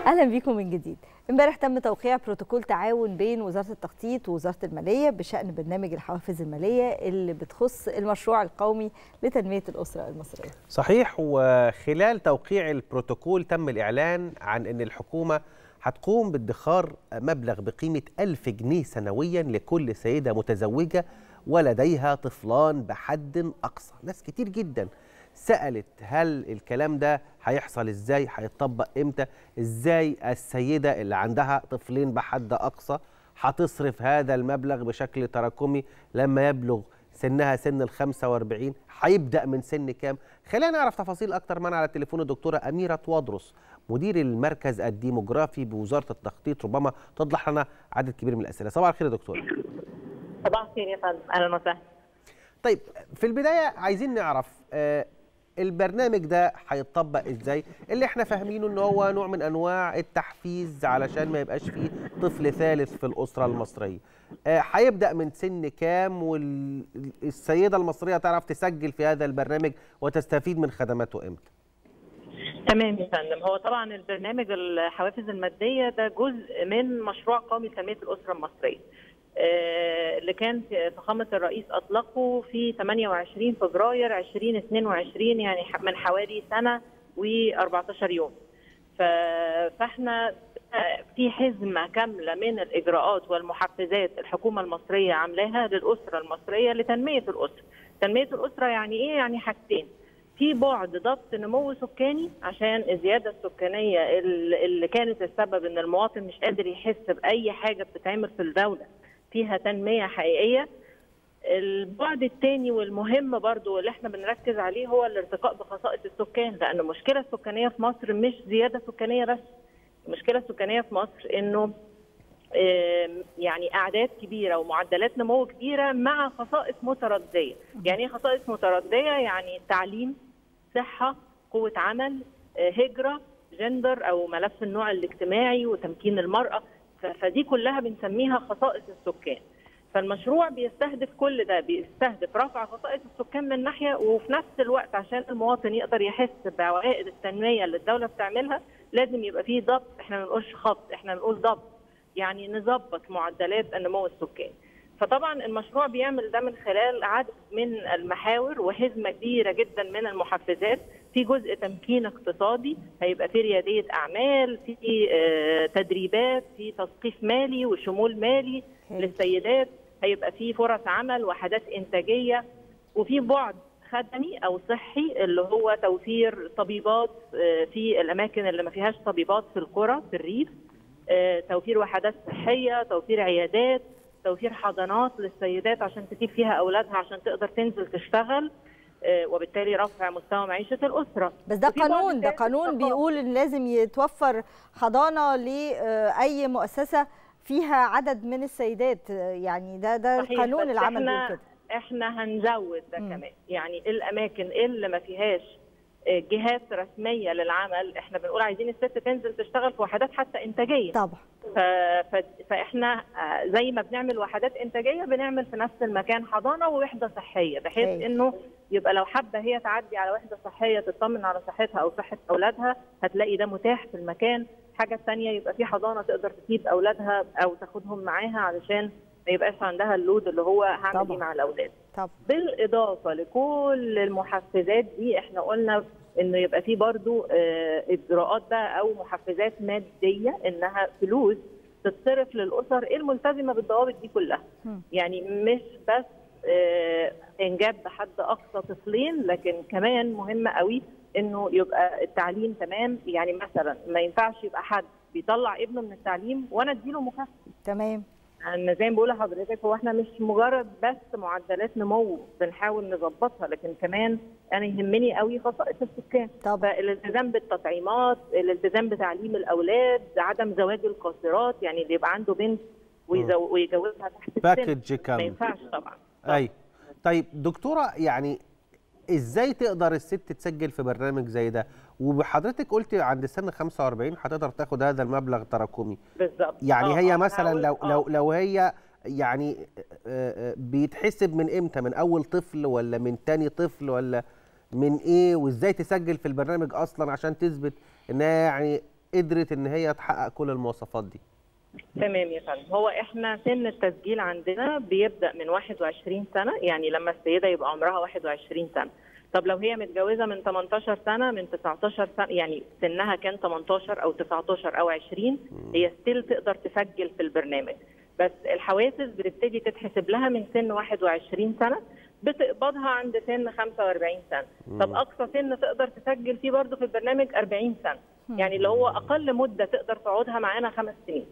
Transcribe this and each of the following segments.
اهلا بيكم من جديد. امبارح تم توقيع بروتوكول تعاون بين وزاره التخطيط ووزاره الماليه بشان برنامج الحوافز الماليه اللي بتخص المشروع القومي لتنميه الاسره المصريه. صحيح، وخلال توقيع البروتوكول تم الاعلان عن ان الحكومه هتقوم بادخار مبلغ بقيمه 1000 جنيه سنويا لكل سيده متزوجه ولديها طفلان بحد اقصى. ناس كتير جدا سألت هل الكلام ده هيحصل ازاي، هيتطبق امتى، ازاي السيدة اللي عندها طفلين بحد اقصى هتصرف هذا المبلغ بشكل تراكمي لما يبلغ سنها سن ال45، هيبدأ من سن كام؟ خلينا نعرف تفاصيل اكتر. معنا على التليفون الدكتورة أميرة وادرس، مدير المركز الديموغرافي بوزارة التخطيط، ربما توضح لنا عدد كبير من الأسئلة. صباح الخير يا دكتورة. صباح الخير يا فندم، اهلا وسهلا. طيب، في البداية عايزين نعرف البرنامج ده هيتطبق ازاي؟ اللي احنا فاهمينه ان هو نوع من انواع التحفيز علشان ما يبقاش فيه طفل ثالث في الاسره المصريه. هيبدا من سن كام، والسيده المصريه تعرف تسجل في هذا البرنامج وتستفيد من خدماته امتى؟ تمام يا فندم. هو طبعا البرنامج الحوافز الماديه ده جزء من مشروع قومي لتنميه الاسره المصريه اللي كان فخامة الرئيس أطلقه في 28 فبراير 2022، يعني من حوالي سنة و14 يوم. فاحنا في حزمة كاملة من الإجراءات والمحفزات الحكومة المصرية عاملاها للأسرة المصرية لتنمية الأسرة. تنمية الأسرة يعني إيه؟ يعني حاجتين: في بعد ضبط نمو سكاني عشان الزيادة السكانية اللي كانت السبب إن المواطن مش قادر يحس بأي حاجة بتتعمل في الدولة فيها تنمية حقيقية. البعد الثاني والمهم برضو اللي احنا بنركز عليه هو الارتقاء بخصائص السكان، لأن المشكلة السكانية في مصر مش زيادة سكانية بس. المشكلة السكانية في مصر إنه يعني أعداد كبيرة ومعدلات نمو كبيرة مع خصائص متردية. يعني إيه خصائص متردية؟ يعني تعليم، صحة، قوة عمل، هجرة، جندر أو ملف النوع الاجتماعي وتمكين المرأة. فدي كلها بنسميها خصائص السكان. فالمشروع بيستهدف كل ده، بيستهدف رفع خصائص السكان من ناحيه، وفي نفس الوقت عشان المواطن يقدر يحس بعوائد التنميه اللي الدوله بتعملها لازم يبقى فيه ضبط. احنا ما بنقولش خبط، احنا بنقول ضبط، يعني نظبط معدلات النمو السكاني. فطبعا المشروع بيعمل ده من خلال عدد من المحاور وحزمه كبيره جدا من المحفزات. في جزء تمكين اقتصادي، هيبقى في رياديه اعمال، في تدريبات، في تثقيف مالي وشمول مالي للسيدات، هيبقى في فرص عمل، وحدات انتاجيه، وفي بعد خدمي او صحي اللي هو توفير طبيبات في الاماكن اللي ما فيهاش طبيبات في القرى في الريف، توفير وحدات صحيه، توفير عيادات، توفير حضانات للسيدات عشان تسيب فيها اولادها عشان تقدر تنزل تشتغل، وبالتالي رفع مستوى معيشه الاسره. بس ده قانون بيقول ان لازم يتوفر حضانه لاي مؤسسه فيها عدد من السيدات، يعني ده القانون العمل بيقول كده. احنا هنزود ده كمان، يعني الاماكن اللي ما فيهاش جهات رسميه للعمل احنا بنقول عايزين الست تنزل تشتغل في وحدات حتى انتاجيه. طبعا. فاحنا زي ما بنعمل وحدات انتاجيه بنعمل في نفس المكان حضانه ووحده صحيه، بحيث انه يبقى لو حابه هي تعدي على وحده صحيه تطمن على صحتها او صحه اولادها هتلاقي ده متاح في المكان. الحاجه الثانيه يبقى في حضانه تقدر تسيب اولادها او تاخدهم معاها علشان ما يبقاش عندها اللود اللي هو هعمل ايه مع الاولاد. طبعا. بالاضافه لكل المحفزات دي احنا قلنا انه يبقى في برضو اجراءات بقى او محفزات ماديه، انها فلوس تتصرف للاسر الملتزمه بالضوابط دي كلها. يعني مش بس انجاب بحد اقصى طفلين، لكن كمان مهم قوي انه يبقى التعليم تمام. يعني مثلا ما ينفعش يبقى حد بيطلع ابنه من التعليم وانا اديله مكافاه. تمام. أنا زي ما بقول لحضرتك، هو احنا مش مجرد بس معدلات نمو بنحاول نظبطها، لكن كمان انا يهمني قوي خصائص السكان. طبعا. الالتزام بالتطعيمات، الالتزام بتعليم الاولاد، عدم زواج القاصرات، يعني اللي يبقى عنده بنت ويجوزها تحت السن باكج كامل ما ينفعش طبعا. اي. طيب دكتوره، يعني ازاي تقدر الست تسجل في برنامج زي ده؟ وحضرتك قلتي عند سن 45 هتقدر تاخد هذا المبلغ تراكمي. بالظبط. يعني هي مثلا لو هي يعني بيتحسب من امتى؟ من اول طفل ولا من تاني طفل ولا من ايه؟ وازاي تسجل في البرنامج اصلا عشان تثبت انها يعني قدرت ان هي تحقق كل المواصفات دي؟ تمام يا فندم. هو احنا سن التسجيل عندنا بيبدا من 21 سنه، يعني لما السيده يبقى عمرها 21 سنه. طب لو هي متجوزه من 18 سنه، من 19 سنه، يعني سنها كان 18 او 19 او 20، هي ستيل تقدر تسجل في البرنامج. بس الحوافز بتبتدي تتحسب لها من سن 21 سنه، بتقبضها عند سن 45 سنه. طب اقصى سن تقدر تسجل فيه برضه في البرنامج 40 سنه، يعني اللي هو اقل مده تقدر تقعدها معانا 5 سنين.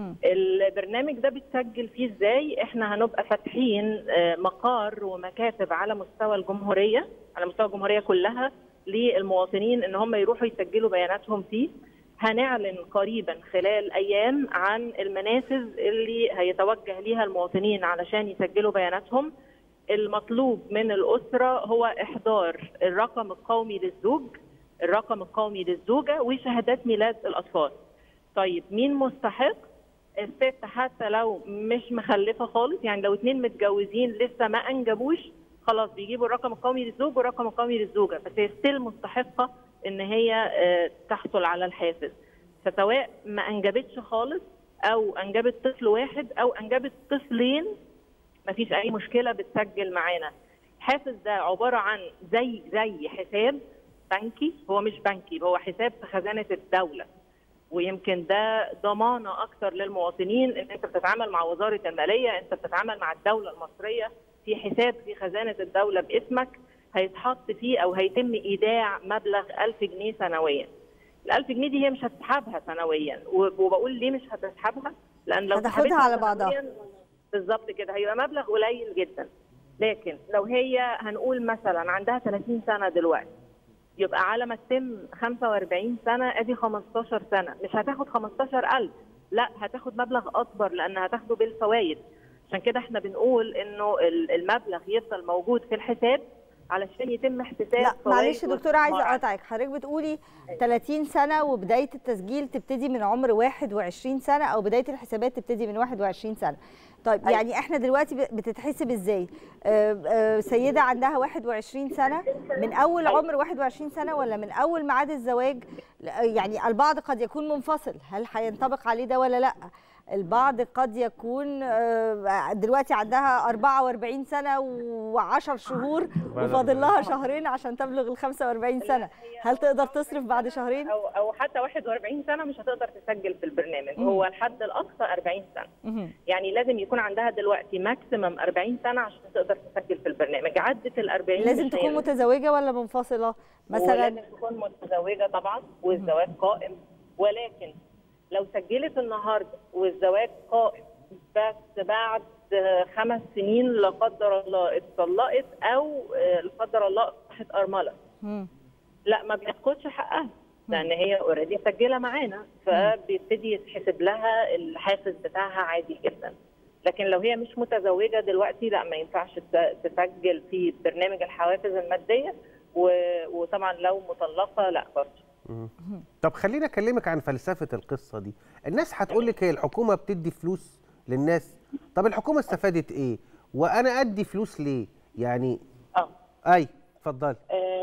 البرنامج ده بتسجل فيه ازاي؟ احنا هنبقى فاتحين مقار ومكاتب على مستوى الجمهوريه، على مستوى الجمهوريه كلها، للمواطنين ان هم يروحوا يسجلوا بياناتهم فيه. هنعلن قريبا خلال ايام عن المنافذ اللي هيتوجه ليها المواطنين علشان يسجلوا بياناتهم. المطلوب من الاسره هو احضار الرقم القومي للزوج، الرقم القومي للزوجه، وشهادات ميلاد الاطفال. طيب مين مستحق؟ الست حتى لو مش مخلفه خالص، يعني لو 2 متجوزين لسه ما انجبوش، خلاص بيجيبوا الرقم القومي للزوج والرقم القومي للزوجه، بس هي ستيل مستحقه ان هي تحصل على الحافز. فسواء ما انجبتش خالص او انجبت طفل واحد او انجبت طفلين، مفيش اي مشكله، بتسجل معانا. الحافز ده عباره عن زي حساب بنكي، هو مش بنكي، هو حساب في خزانه الدوله. ويمكن ده ضمانه اكثر للمواطنين ان انت بتتعامل مع وزاره الماليه، انت بتتعامل مع الدوله المصريه في حساب في خزانه الدوله باسمك، هيتحط فيه او هيتم ايداع مبلغ 1000 جنيه سنويا. ال 1000 جنيه دي هي مش هتسحبها سنويا، وبقول ليه مش هتسحبها؟ لان لو هتاخدها على بعضها بالظبط كده هيبقى مبلغ قليل جدا. لكن لو هي هنقول مثلا عندها 30 سنه دلوقتي، يبقى على ما تتم 45 سنه ادي 15 سنه، مش هتاخد 15000، لا هتاخد مبلغ اكبر لانها هتاخده بالفوائد. عشان كده احنا بنقول انه المبلغ يفضل موجود في الحساب علشان يتم احتساب. لا معلش يا دكتوره، عايزه اقاطعك. حضرتك بتقولي 30 سنه وبدايه التسجيل تبتدي من عمر 21 سنه، او بدايه الحسابات تبتدي من 21 سنه. طيب يعني احنا دلوقتي بتتحسب ازاي؟ سيده عندها 21 سنه من اول عمر 21 سنه، ولا من اول ميعاد الزواج؟ يعني البعض قد يكون منفصل، هل هينطبق عليه ده ولا لا؟ البعض قد يكون دلوقتي عندها 44 سنة و10 شهور وفاضل لها شهرين عشان تبلغ ال 45 سنة، هل تقدر تصرف بعد شهرين؟ أو حتى 41 سنة مش هتقدر تسجل في البرنامج. هو الحد الأقصى 40 سنة. يعني لازم يكون عندها دلوقتي ماكسيمم 40 سنة عشان تقدر تسجل في البرنامج. عدت ال 40 لازم تكون متزوجة ولا منفصلة مثلا؟ لازم تكون متزوجة طبعا، والزواج قائم. ولكن لو سجلت النهارده والزواج قائم بس بعد 5 سنين لا قدر الله اتطلقت او لا قدر الله اصبحت ارمله، لا ما بياخدش حقها لان هي اوريدي مسجله معانا، فبيبتدي يتحسب لها الحافز بتاعها عادي جدا. لكن لو هي مش متزوجه دلوقتي لا، ما ينفعش تسجل في برنامج الحوافز الماديه، وطبعا لو مطلقه لا برضه. طب خليني اكلمك عن فلسفه القصه دي. الناس هتقول لك هي الحكومه بتدي فلوس للناس، طب الحكومه استفادت ايه؟ وانا ادي فلوس ليه؟ يعني اي اتفضلي.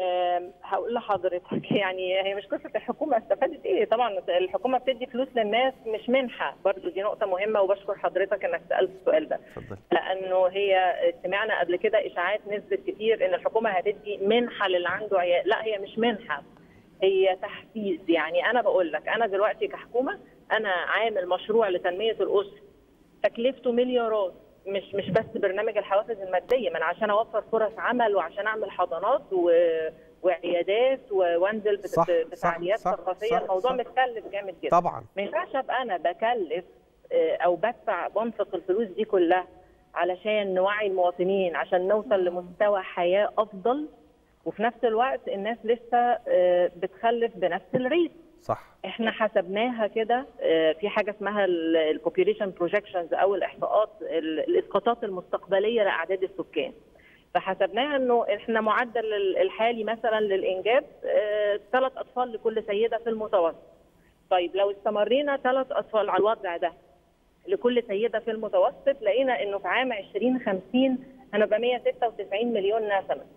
هقول لحضرتك، يعني هي مش قصه الحكومه استفادت ايه، طبعا الحكومه بتدي فلوس للناس مش منحه، برضو دي نقطه مهمه وبشكر حضرتك انك سالت السؤال ده. اتفضلي. لانه هي سمعنا قبل كده اشاعات نزلت كتير ان الحكومه هتدي منحه للي عنده عيال، لا هي مش منحه، هي تحفيز. يعني انا بقول لك انا دلوقتي كحكومه انا عامل مشروع لتنميه الاسره تكلفته مليارات، مش بس برنامج الحوافز الماديه، من عشان اوفر فرص عمل وعشان اعمل حضانات وعيادات وانزل بفعاليات ثقافيه. الموضوع متكلف جامد جدا طبعا. ما ينفعش ابقى انا بكلف او بدفع بنفق الفلوس دي كلها علشان نوعي المواطنين عشان نوصل لمستوى حياه افضل، وفي نفس الوقت الناس لسه بتخلف بنفس الريت. صح. احنا حسبناها كده في حاجه اسمها البوبيوليشن بروجكشنز او الاحصاءات الاسقاطات المستقبليه لاعداد السكان. فحسبناها انه احنا معدل الحالي مثلا للانجاب 3 اطفال لكل سيده في المتوسط. طيب لو استمرينا 3 اطفال على الوضع ده لكل سيده في المتوسط، لقينا انه في عام 2050 هنبقى 196 مليون نسمه.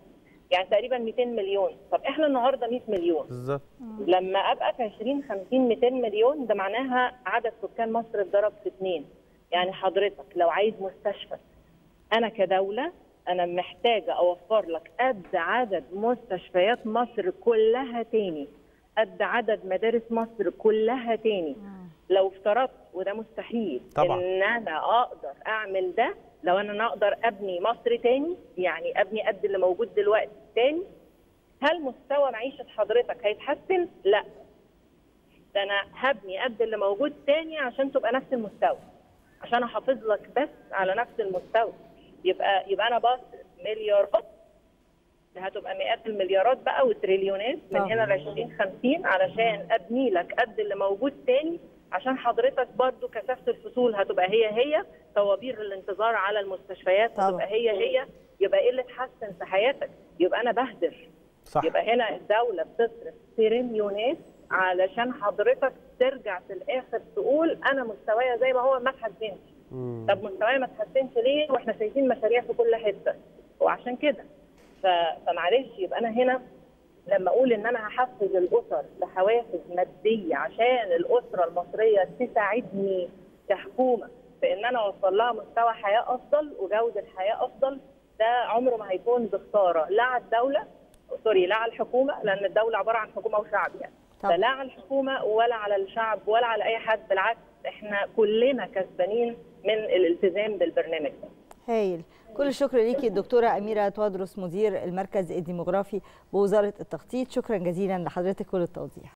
يعني تقريبا 200 مليون. طب احنا النهارده 100 مليون بالظبط. لما ابقى في 2050 200 مليون، ده معناها عدد سكان مصر اتضرب في 2. يعني حضرتك لو عايز مستشفى، انا كدوله انا محتاجه اوفر لك قد عدد مستشفيات مصر كلها تاني، قد عدد مدارس مصر كلها تاني. لو افترضت، وده مستحيل طبعا ان انا اقدر اعمل ده، لو انا اقدر ابني مصر تاني، يعني ابني قد اللي موجود دلوقتي تاني، هل مستوى معيشه حضرتك هيتحسن؟ لا، ده انا هبني قد اللي موجود تاني عشان تبقى نفس المستوى، عشان احافظ لك بس على نفس المستوى. يبقى انا بصرف مليارات، هتبقى مئات المليارات بقى وتريليونات من هنا ل 2050 علشان ابني لك قد اللي موجود تاني، عشان حضرتك برضو كثافه الفصول هتبقى هي، طوابير الانتظار على المستشفيات هتبقى هي، يبقى ايه اللي اتحسن في حياتك؟ يبقى انا بهدر. صح. يبقى هنا الدوله بتصرف تريليونات علشان حضرتك ترجع في الاخر تقول انا مستوايا زي ما هو ما اتحسنش. طب مستوايا ما اتحسنش ليه واحنا شايفين مشاريع في كل حته؟ وعشان كده فمعلش، يبقى انا هنا لما اقول ان انا هحفز الاسر بحوافز ماديه عشان الاسره المصريه تساعدني كحكومه في ان انا اوصل لها مستوى حياه افضل وجوده حياه افضل، ده عمره ما هيكون بخساره لا على الدوله، لا على الحكومه، لان الدوله عباره عن حكومه وشعب يعني. فلا على الحكومه ولا على الشعب ولا على اي حد، بالعكس احنا كلنا كسبانين من الالتزام بالبرنامج ده. هايل. كل الشكر ليكي الدكتوره اميره توادرس، مدير المركز الديموغرافي بوزاره التخطيط. شكرا جزيلا لحضرتك وللتوضيح.